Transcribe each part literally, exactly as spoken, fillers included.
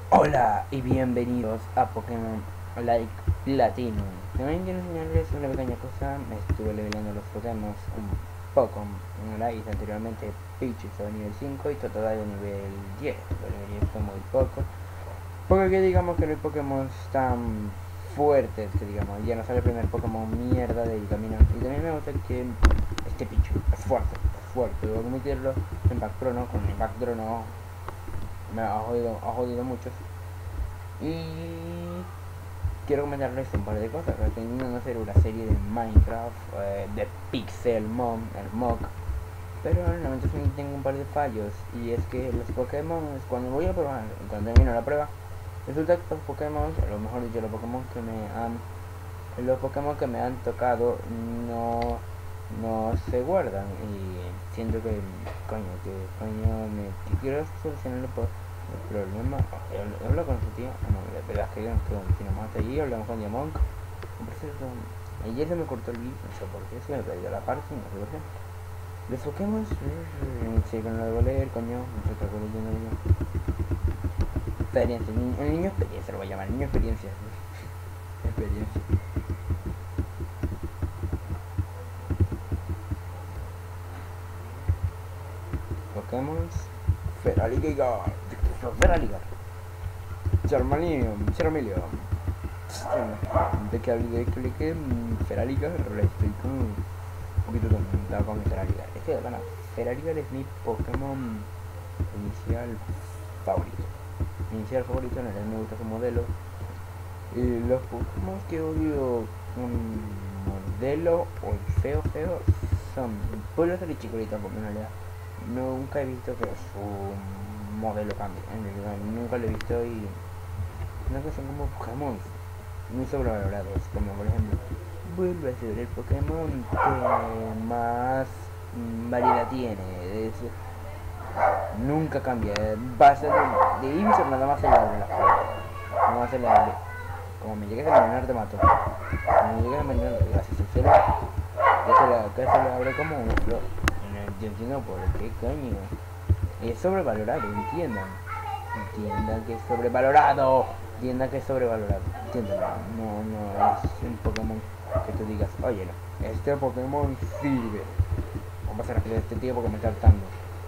Hola y bienvenidos a Pokémon Like Platinum. También quiero enseñarles una pequeña cosa. Me estuve levelando los Pokémon un poco. En la hice anteriormente Pichu estaba a nivel cinco y Totodile a nivel diez. Pero a nivel diez fue muy poco. Porque que digamos que no hay Pokémon tan fuertes que digamos. Ya no sale el primer Pokémon mierda del camino. Y también me gusta que este Pichu es fuerte, es fuerte. Debo admitirlo. Impact Chrono, con Impact Chrono me ha jodido, ha jodido mucho. Y quiero comentarles un par de cosas. Pretendo hacer una serie de Minecraft, eh, de Pixelmon, el mock. Pero realmente tengo un par de fallos. Y es que los Pokémon, cuando voy a probar, cuando termino la prueba, resulta que los Pokémon, a lo mejor dicho, los Pokémon que me han los Pokémon que me han tocado no no se guardan y siento que coño que coño me que quiero solucionarlo por el problema. Hablo con su tío, no, la verdad es que yo no estoy con mi más allí, hablamos con Diamond. Por cierto, ayer se me cortó el vídeo, no sé por qué, se me perdió la parte, no sé por qué. Los Pokémon, sí, con lo de leer, coño, no sé qué estoy leyendo yo. Experiencia, el niño experiencia lo voy a llamar, el niño experiencia. Experiencia. Pokémon Feraligatr, Feraligatr, Charmeleon, Charmeleon. De que hablé de que Feraligatr, estoy como un poquito tonta con Feraligatr. Es que bueno, Feraligatr es mi Pokémon inicial favorito. Mi inicial favorito, en realidad me gusta su modelo. Y los Pokémon que odio un modelo o el feo feo son Pueblo de Chikorita, porque en realidad nunca he visto que su modelo cambie. En realidad nunca lo he visto y no que son como Pokémon muy sobrevalorados, como por ejemplo vuelve a ser el Pokémon que más variedad tiene. Es, nunca cambia, va a ser de, de Ivysaur nada más se le abre la prueba, nada más se le abre. Como me llegues a envenenar te mato. Como me llegues a envenenar, gracias al cielo, que se le abre como una flor. Yo entiendo por qué coño. Es sobrevalorado, entiendan. Entiendan que es sobrevalorado. Entiendan que es sobrevalorado. Entiendan. No, no es un Pokémon que tú digas, oye no, este Pokémon sirve. Vamos a hacer a este tío porque me está hartando.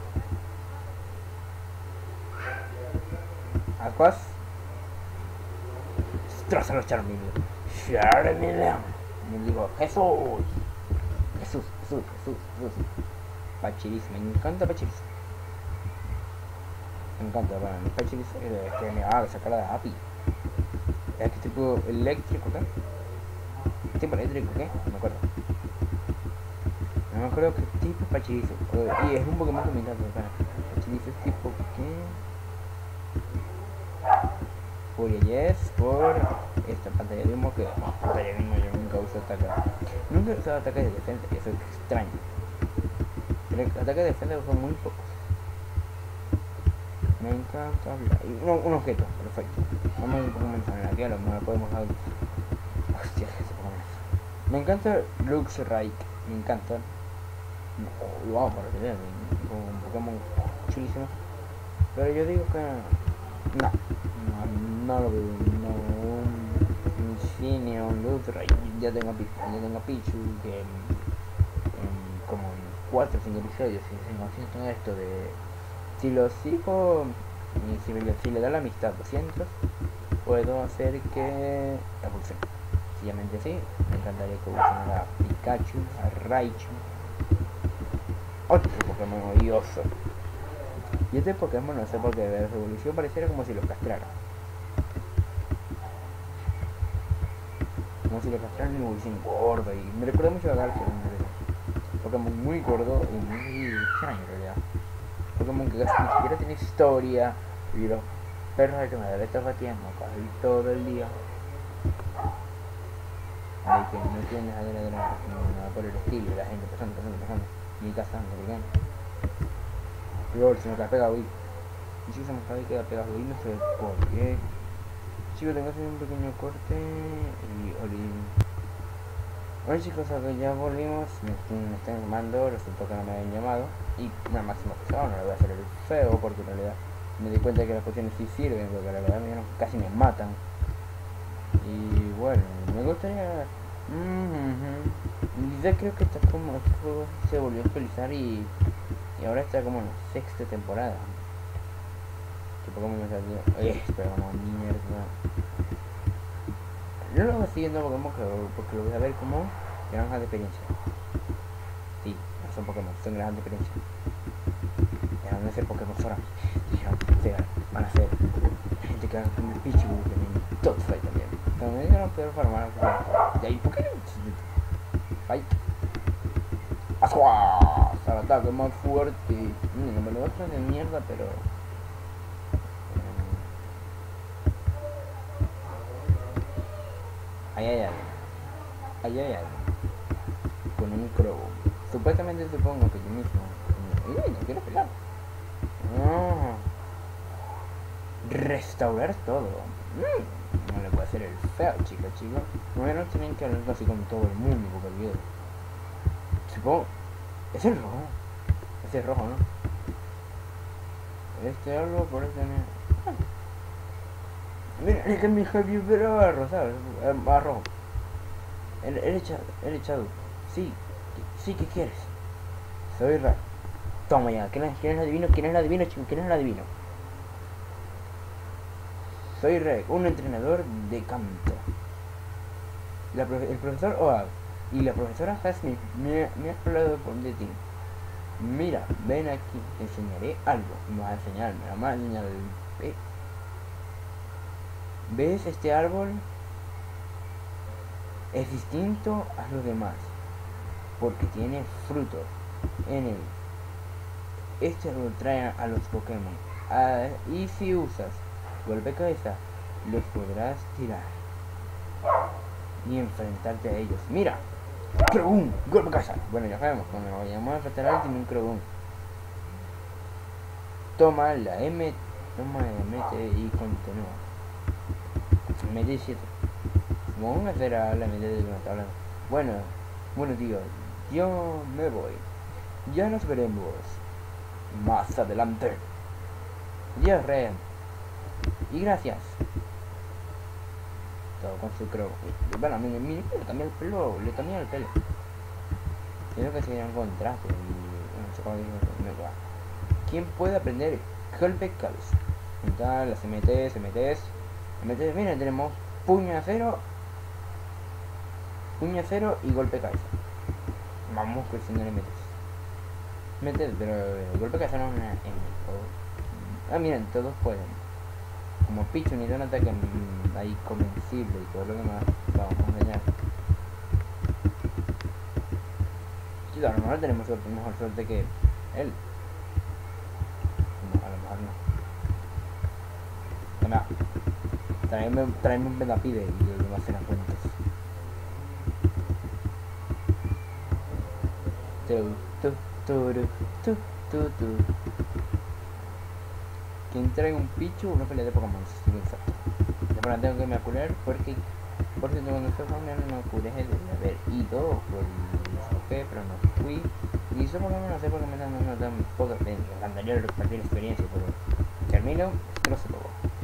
Aquas. Destroza los Charmeleon. Charmeleon. Me digo, Jesús. Jesús, Jesús, Jesús, Jesús. Pachiris, me encanta Pachiris. Me encanta, bueno, el Pachiris es que me va a sacar la A P I. Es que tipo eléctrico, ¿qué? Tipo eléctrico, ¿qué? No me acuerdo. No me acuerdo qué tipo Pachiris. Y es un Pokémon que me encanta, bueno. Pachiris es tipo, ¿qué? Furia Yes por esta pantalla de humo que no, pantalla de humo yo nunca uso ataque. Nunca he usado ataques de defensa, y eso es extraño. Los ataques de defensa son muy pocos. Me encanta hablar. Un, un objeto, perfecto. Vamos a un Pokémon aquí, a lo mejor podemos dar. Hostia, ese Pokémon. Me encanta Luxrike, me encanta. No, lo vamos por tener, un Pokémon chulísimo. Pero yo digo que no, no, no lo veo, no, un Insignia, un Luxrike. Ya tengo, ya tengo Pichu que en, en como en cuatro o cinco episodios, si se consiste en esto de si lo sigo y si, me, si le da la amistad doscientos, puedo hacer que evolucione. Sencillamente así, me encantaría que evolucionara a Pikachu, a Raichu, otro Pokémon odioso. Y este Pokémon no sé por qué de su evolución pareciera como si lo castrara. Como si lo castraran en evolución gordo y me recuerda mucho a Garfield, un Pokémon muy gordo y muy extraño en realidad. Pokémon que casi ni siquiera tiene historia y los perros que me debe estar batiendo casi todo el día de que no tienes a ver nada por el estilo y la gente pasando, pasando, pasando y cazando, ¿por qué? Peor, se me queda pegado y y si se me cae queda pegado y no sé por qué. Chicos, tengo que hacer un pequeño corte y olí. Bueno chicos, acá ya volvimos, me, me están llamando, resultó que no me habían llamado y una máxima pesada, no le voy a hacer el feo porque en realidad me di cuenta que las pociones sí sirven, porque la verdad me, casi me matan. Y bueno, me gustaría... Mm-hmm. Ya creo que está como... Este juego se volvió a actualizar y... Y ahora está como en la sexta temporada. Que Pokémon me salió... Eh, pero como mierda. No lo voy siguiendo Pokémon porque lo voy a ver como granja de experiencia. Sí, no son Pokémon, son granjas de experiencia. Dejan de ser Pokémon Sora. Dijeron, o sea, van a ser gente que haga con el Pichu, que todo fight también. También dijeron poder farmar. Y ahí Pokémon. Fight. ¡Asua! Al ataque más fuerte. Mmm, no me lo otro de mierda, pero. Ahí hay alguien. Ahí hay alguien. Con un crobo. Supuestamente supongo que yo mismo. ¡Uy! No quiero pelear. No. Restaurar todo. Mm. No le puede hacer el feo, chico, chico. Bueno, tienen que hablar así con todo el mundo, porque olvido. Supongo. Es el rojo. Ese es rojo, ¿no? Este algo por este. Ah. Mira, es que mi jefe pero a rosado, a rojo. El, el echado, el echado. Sí, sí, ¿qué quieres? Soy Ray. Toma ya, ¿quién es, quién es el adivino? ¿Quién es el adivino, chico? ¿Quién es el adivino? Soy Ray, un entrenador de canto. La profe el profesor Oak y la profesora Jasmine me, me ha hablado por de ti. Mira, ven aquí, te enseñaré algo. Me vas a enseñar, me vas a enseñar el... ¿Eh? ¿Ves este árbol? Es distinto a los demás porque tiene frutos en él. Este lo trae a los Pokémon. Ah, y si usas golpe cabeza, los podrás tirar y enfrentarte a ellos. ¡Mira! ¡Croagún! ¡Golpe cabeza! Bueno, ya sabemos, cuando nos vayamos a enfrentar a él tiene un Croagún. Toma la M, toma la M T y continúa. M T siete. Vamos a hacer a la M T de una tabla. Bueno, bueno tío, yo me voy. Ya nos veremos más adelante. Dios Ren. Y gracias. Todo con su crow. Bueno, mi, mi, le cambié el pelo, le cambié el pelo. Creo que sería un contraste y no sé cómo digo, me va. ¿Quién puede aprender golpe cabeza? Entonces las M Ts, M Ts, M Ts, miren, tenemos puño acero, puño acero y golpe cabeza. Vamos creciendo en M Ts. M Ts, pero el golpe cabeza no es una M. Ah, miren, todos pueden. Como Pichu ni un ataque ahí convencible y todo lo demás, vamos a enseñar. Sí, a lo mejor tenemos suerte, mejor suerte que él. No, a lo mejor no. Toma, tráeme, tráeme un Venapide y lo demás serán cuentos. Tu, tu, tu, tu, tu, tu. Quien trae un Pichu, una pelea de Pokémon, sí, exacto. Después tengo que me curar porque, por cierto, cuando fue Pokémon me curé de haber ido por el P, pero no fui. Y eso Pokémon no sé por qué me dan una tan poca experiencia. Me encantaría repartir experiencia, pero termino, destrozo todo.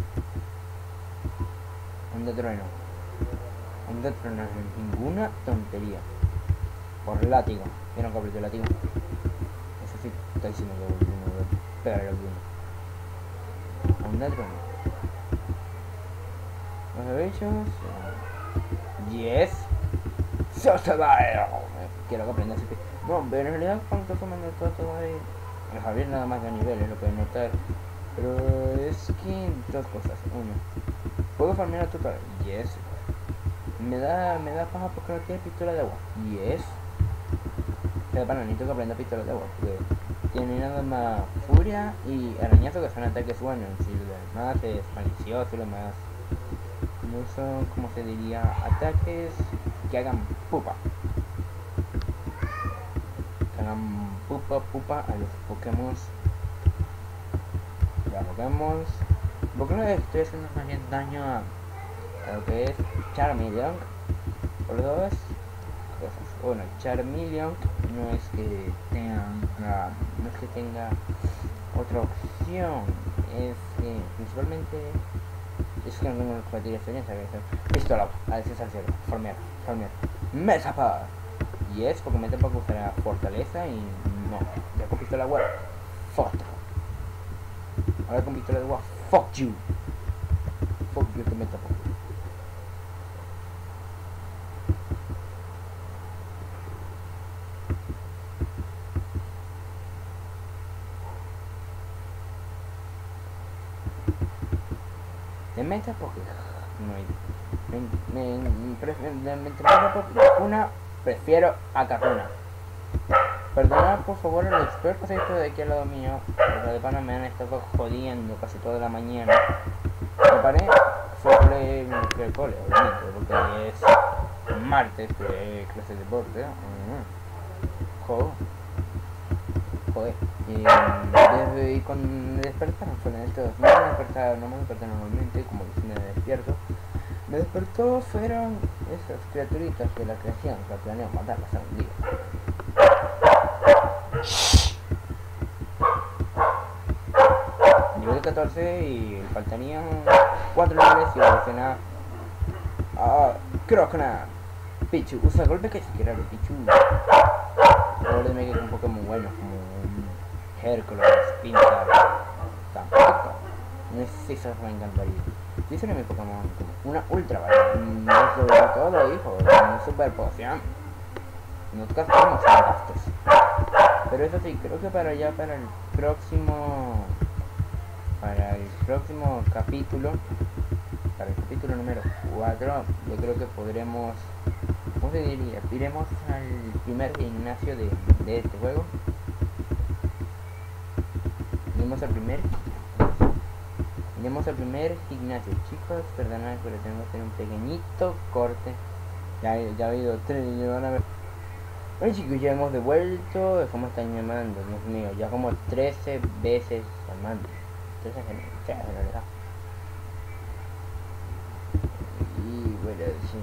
Un de trueno. Un de trueno no es ninguna tontería. Por látigo. ¿Vieron que apreté el látigo? Eso sí, está diciendo que uno debe pegar el alguno. Un de trueno. Los bichos. Yes. So se va. Quiero que aprendas ese. No, pero en realidad cuando estoy tomando todo todavía. El Javier nada más de niveles, lo pueden notar. Pero es que dos cosas. Uno, puedo farmear a tu cara. Yes. Me da, me da paja porque no tiene pistola de agua. Yes. Pero para necesito que aprenda pistola de agua. Porque tiene nada más furia y arañazo, que son ataques buenos. Si lo demás es malicioso y lo demás no son, como se diría, ataques que hagan pupa. Que hagan pupa pupa a los Pokémon. Ya Pokémon. ¿Por qué no estoy haciendo más bien daño a, a lo que es Charmeleon? Por dos cosas. Bueno, Charmeleon no es que tenga, no es que tenga otra opción. es que principalmente es que no tengo que batir experiencia, que es pistola, a veces al cielo, farmear, farmear, mesapa. Y es porque me tengo que usar la fortaleza y no, ya con pistola de agua, fuck. Ahora con pistola de agua, fuck you. Fuck you que me tapo. De meta porque no hay. Me, me, me, prefiero, de, me, porque una prefiero a Carruna. Perdonad por favor a los expertos estos de aquí al lado mío, pero de pana me han estado jodiendo casi toda la mañana. Me paré, fue el cole, obviamente, porque es martes, que es clase de deporte. Uh, joder. Joder. Y, desde, y cuando me despertaron fue en esto, no me despertaron, no me despertaron normalmente, como si me despierto. Me despertó, fueron esas criaturitas de la creación que planeo matarlas algún día. Nivel catorce y faltarían cuatro niveles y evoluciona a Crocna. Pichu, usa golpe que se quiera de Pichu. Ahora me queda un Pokémon bueno como un Hércules, Pintar. Tampoco. Necesito, me encantaría. Si será mi Pokémon como una ultra, ¿vale? No sobre todo, hijo, una super poción. Nos gastamos en gastos. Pero eso sí, creo que para ya para el próximo para el próximo capítulo, para el capítulo número cuatro, yo creo que podremos, ¿cómo se diría? Iremos al primer gimnasio de, de este juego. Iremos al primer Iremos al primer gimnasio, chicos. Perdonad, pero tenemos que hacer un pequeñito corte. Ya, ya ha habido tres, ya van a ver. Bueno, chicos, ya hemos devuelto. ¿Cómo están llamando? Dios mío, ya como trece veces llamando. trece en realidad. Y bueno, si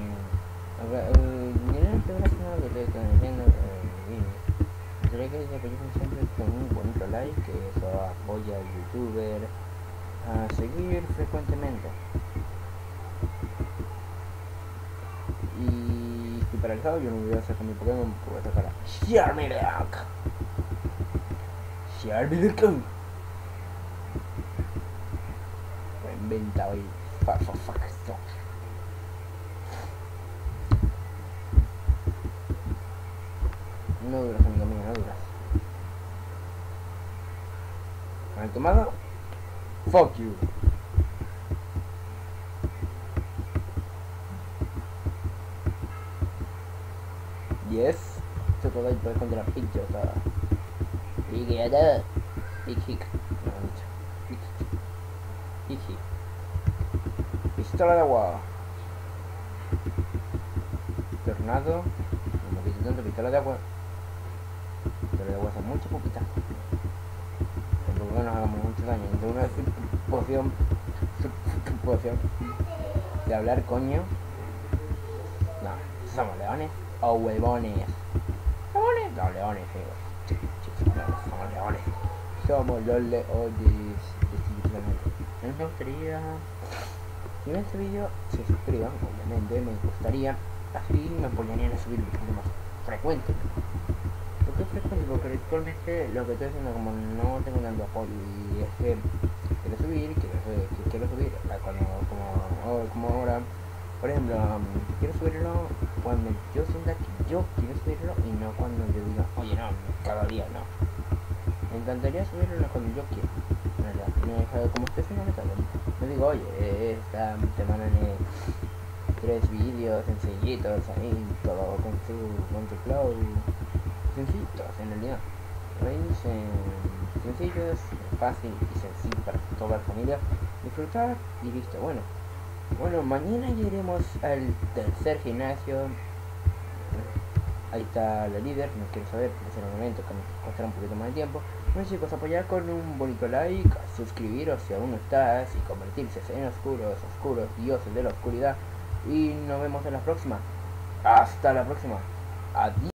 no. Miren, primero que estoy conociendo. Me gustaría que se apoyen siempre con un bonito like, que eso apoya al youtuber a seguir frecuentemente. Y estoy paralizado, yo no voy a sacar mi Pokémon, voy a sacar a Charmander. Charmander. Lo he inventado y fuck, fuck, fuck, stop. No duras, amigo mío, no duras. ¿Han tomado? Fuck you. Yes. Esto todo ahí puede contra la pinche, o sea. Big head. Big hick. No, mucho. Big hick. Big hick. Pistola de agua. Tornado. No me quito tanto, pistola de agua. Pistola de agua son mucho poquita. Tampoco nos hagamos mucho daño. Entonces una poción. Poción. De hablar, coño. No, somos leones o huevones. ¿Leones? No, leones, sí, chicos, somos leones. Somos los leones. A mí me gustaría. Si ven este vídeo, se suscriban, obviamente, me gustaría. Así me apoyarían a subir un poquito más frecuente. ¿Por qué frecuente? Porque actualmente lo que estoy haciendo, como no tengo tanto apoyo, y es que quiero subir, quiero, que quiero subir, cuando, como, como ahora, por ejemplo, um, quiero subirlo cuando yo sienta que yo quiero subirlo y no cuando yo diga, oye, no, cada día no. Me encantaría subirlo cuando yo quiero, ¿verdad? No, como estoy haciendo ahorita, no digo, oye, esta semana en tres vídeos sencillitos ahí, todo con su, con su flow, sencillitos en realidad. ¿Veis? Eh, sencillos, fácil y sencillo para toda la familia disfrutar y listo. Bueno, bueno, mañana iremos al tercer gimnasio. Ahí está la líder, no quiero saber, porque será un momento que nos costará un poquito más de tiempo. Bueno, chicos, apoyar con un bonito like, suscribiros si aún no estás y convertirse en oscuros, oscuros dioses de la oscuridad. Y nos vemos en la próxima. Hasta la próxima. Adiós.